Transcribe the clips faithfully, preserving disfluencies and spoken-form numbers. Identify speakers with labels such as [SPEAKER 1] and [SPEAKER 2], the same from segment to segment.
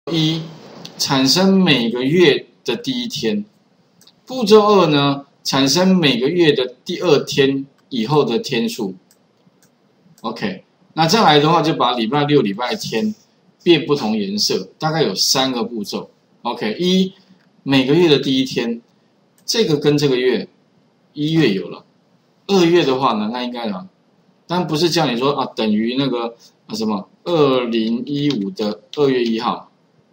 [SPEAKER 1] 一，产生每个月的第一天。步骤二呢，产生每个月的第二天以后的天数。OK， 那再来的话，就把礼拜六、礼拜天变不同颜色，大概有三个步骤。OK， 一，每个月的第一天，这个跟这个月，一月有了。二月的话呢，那应该什么？当然不是叫你说啊，等于那个啊什么二零一五的二月一号。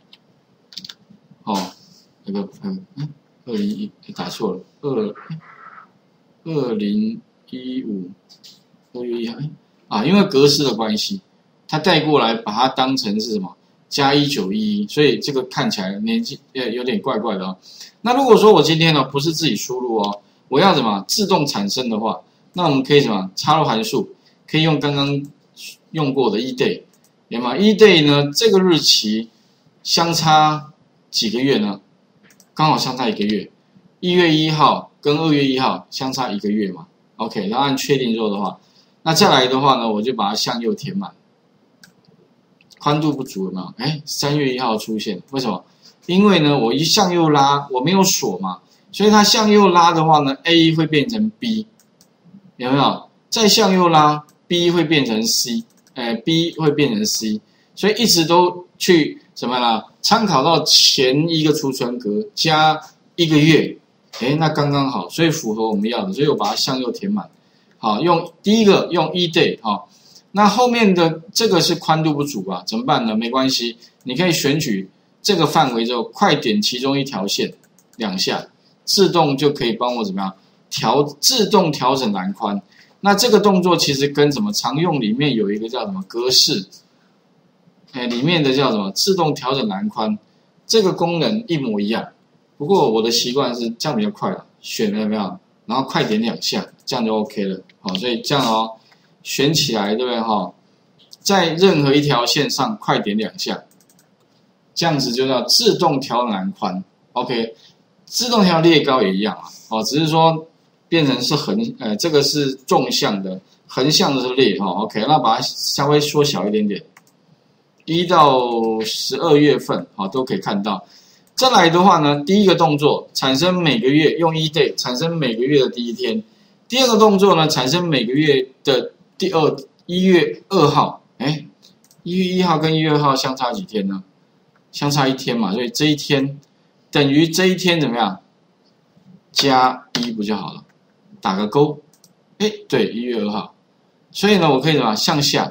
[SPEAKER 1] 哦，那个嗯，二零一打错了，二二零一五二月一号啊，因为格式的关系，它带过来把它当成是什么加一九一一，所以这个看起来年纪呃有点怪怪的哦。那如果说我今天呢不是自己输入哦，我要什么自动产生的话，那我们可以什么插入函数，可以用刚刚用过的 eday， 有吗 ？eday 呢这个日期相差几个月呢？刚好相差一个月，一月一号跟二月一号相差一个月嘛。OK， 然后按确定之后的话，那再来的话呢，我就把它向右填满。宽度不足了嘛？哎，三月一号出现，为什么？因为呢，我一向右拉，我没有锁嘛，所以它向右拉的话呢 ，A 会变成 B， 有没有？再向右拉 ，B 会变成 C， 哎 ，B 会变成 C， 所以一直都去什么啦？参考到前一个储存格加一个月，哎，那刚刚好，所以符合我们要的，所以我把它向右填满。好，用第一个用 eday 哈。那后面的这个是宽度不足啊，怎么办呢？没关系，你可以选取这个范围之后，快点其中一条线两下，自动就可以帮我怎么样调自动调整栏宽。那这个动作其实跟什么常用里面有一个叫什么格式，哎，里面的叫什么自动调整栏宽，这个功能一模一样。不过我的习惯是这样比较快了，选了有没有？然后快点两下，这样就 OK 了。好，所以这样哦。选起来，对不对哈？在任何一条线上快点两下，这样子就叫自动调栏宽。OK， 自动调列高也一样啊，哦，只是说变成是横，呃，这个是纵向的，横向的是列哈。OK， 那把它稍微缩小一点点，一到十二月份，好都可以看到。再来的话呢，第一个动作产生每个月用 eday 产生每个月的第一天，第二个动作呢产生每个月的第二一月二号，哎，一月一号跟一月二号相差几天呢？相差一天嘛，所以这一天等于这一天怎么样？加一不就好了？打个勾，哎，对，一月二号，所以呢，我可以怎么向下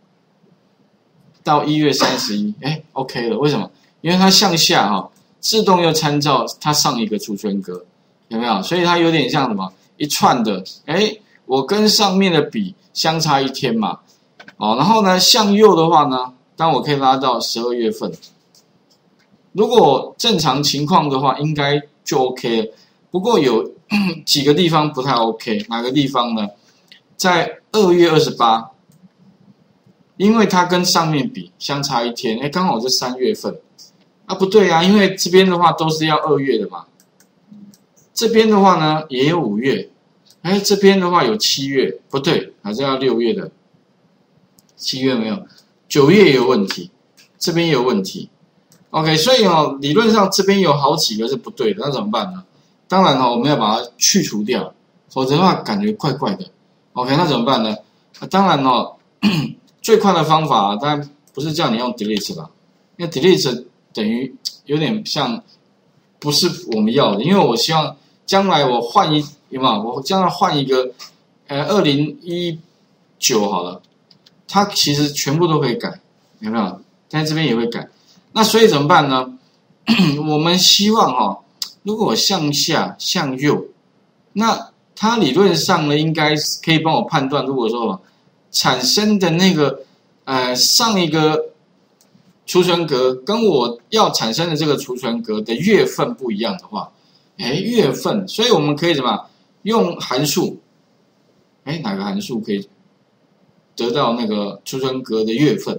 [SPEAKER 1] 到一月三十一，哎 ，OK 了。为什么？因为它向下哈、哦，自动又参照它上一个储存格，有没有？所以它有点像什么一串的，哎，我跟上面的比。相差一天嘛，哦，然后呢，向右的话呢，当然我可以拉到十二月份。如果正常情况的话，应该就 OK 了。不过有几个地方不太 OK， 哪个地方呢？在二月二十八，因为它跟上面比相差一天，哎，刚好是三月份。啊，不对啊，因为这边的话都是要二月的嘛，这边的话呢也有五月。哎，这边的话有七月，不对，还是要六月的。七月没有，九月也有问题，这边也有问题。OK， 所以哦，理论上这边有好几个是不对的，那怎么办呢？当然哦，我们要把它去除掉，否则的话感觉怪怪的。OK， 那怎么办呢？啊、当然哦，最快的方法当然不是叫你用 delete 吧，因为 delete 等于有点像不是我们要的，因为我希望将来我换一。有没有？我将来换一个，呃，二零一九好了，它其实全部都可以改，有没有？但这边也会改。那所以怎么办呢？我们希望哈、哦，如果我向下向右，那它理论上呢，应该可以帮我判断，如果说产生的那个呃上一个储存格跟我要产生的这个储存格的月份不一样的话，哎，月份，所以我们可以怎么？用函数，哎，哪个函数可以得到那个储存格的月份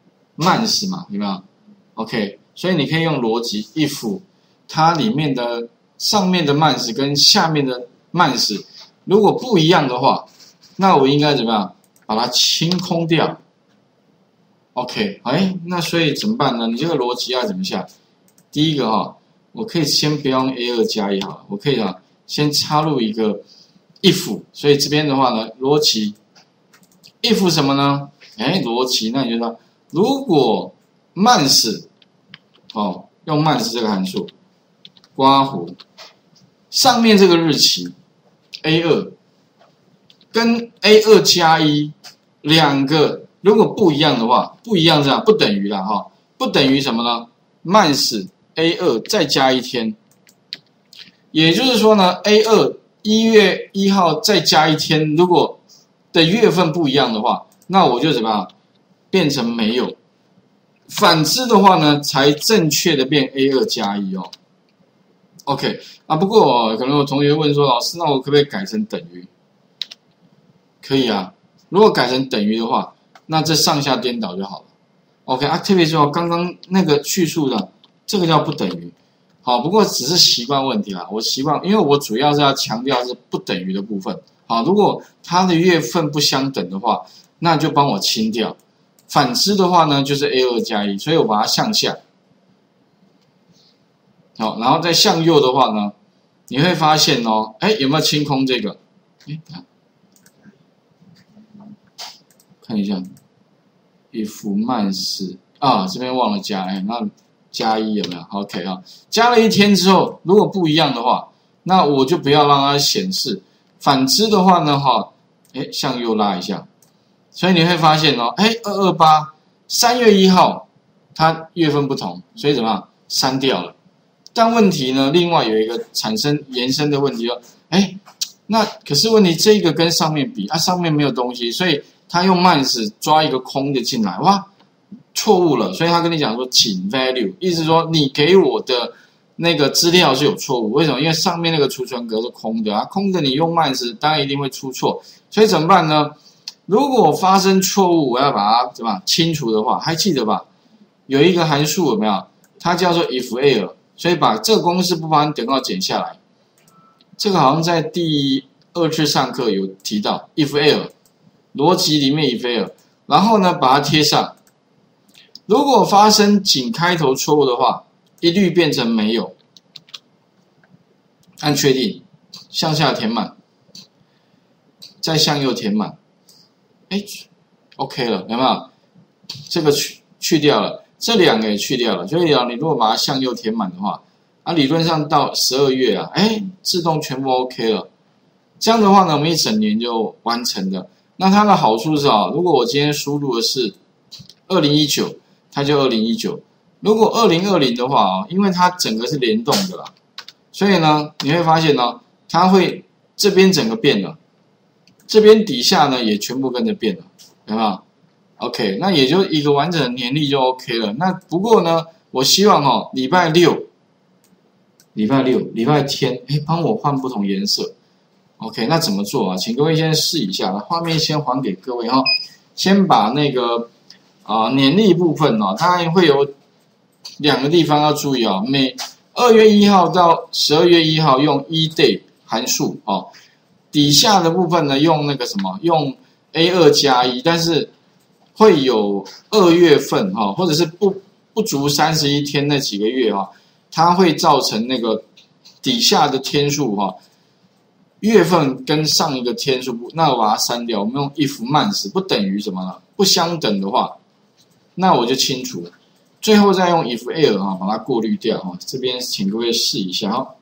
[SPEAKER 1] ？months 嘛，有没有 ？OK， 所以你可以用逻辑 if 它里面的上面的 months 跟下面的 months 如果不一样的话，那我应该怎么样把它清空掉 OK， 哎，那所以怎么办呢？你这个逻辑要怎么下？第一个哈、哦，我可以先不用 A 二 加一好了，我可以啊先插入一个 if， 所以这边的话呢，逻辑 if 什么呢？哎，逻辑那你就说，如果慢死哦，用慢死这个函数，刮弧上面这个日期 A 二跟 A 二 加一两个。如果不一样的话，不一样这样不等于啦哈，不等于什么呢？慢死 A 二 再加一天，也就是说呢 ，A 二一月一号再加一天，如果的月份不一样的话，那我就怎么样变成没有？反之的话呢，才正确的变 A 二 加一哦。OK 啊，不过、哦、可能有同学问说，老师，那我可不可以改成等于？可以啊，如果改成等于的话。那这上下颠倒就好了 ，OK 啊，特别是哦，刚刚那个叙述的，这个叫不等于，好，不过只是习惯问题啦。我习惯，因为我主要是要强调是不等于的部分，好，如果它的月份不相等的话，那就帮我清掉。反之的话呢，就是 A 二 加一，所以我把它向下，好，然后再向右的话呢，你会发现哦，哎，有没有清空这个？哎，看一下。if 慢死啊，这边忘了加，哎，那加一有没有 ？OK 啊，加了一天之后，如果不一样的话，那我就不要让它显示。反之的话呢，哈，哎，向右拉一下，所以你会发现哦，哎，二二八三月一号，它月份不同，所以怎么样删掉了？但问题呢，另外有一个产生延伸的问题哦，哎，那可是问题这个跟上面比，啊，上面没有东西，所以。他用慢死抓一个空的进来，哇，错误了，所以他跟你讲说，请 value， 意思说你给我的那个资料是有错误，为什么？因为上面那个储存格是空的啊，空的你用慢死当然一定会出错，所以怎么办呢？如果发生错误，我要把它怎么清除的话，还记得吧？有一个函数有没有？它叫做 if error， 所以把这个公式不帮你等号剪下来，这个好像在第二次上课有提到 if error。逻辑里面 if error， 然后呢把它贴上。如果发生仅开头错误的话，一律变成没有。按确定，向下填满，再向右填满。哎 ，OK 了，有没有？这个去去掉了，这两个也去掉了。所以啊，你如果把它向右填满的话，啊，理论上到十二月啊，哎，自动全部 OK 了。这样的话呢，我们一整年就完成了。那它的好处是啊，如果我今天输入的是二零一九，它就二零一九。如果二零二零的话啊，因为它整个是联动的啦，所以呢，你会发现呢，它会这边整个变了，这边底下呢也全部跟着变了，有没有 ？OK， 那也就一个完整的年历就 OK 了。那不过呢，我希望哦，礼拜六、礼拜六、礼拜天，哎，帮我换不同颜色。OK， 那怎么做啊？请各位先试一下，画面先还给各位哈。先把那个啊、呃、年历部分哦，它会有两个地方要注意哦。每二月一号到十二月一号用 eday 函数哦，底下的部分呢用那个什么用 A 二 加一，但是会有二月份哈、哦，或者是不不足三十一天那几个月哈、哦，它会造成那个底下的天数哈。哦月份跟上一个天数不，那我把它删掉。我们用 if 慢死不等于什么呢？不相等的话，那我就清除。最后再用 if error 哈，把它过滤掉哈。这边请各位试一下哈。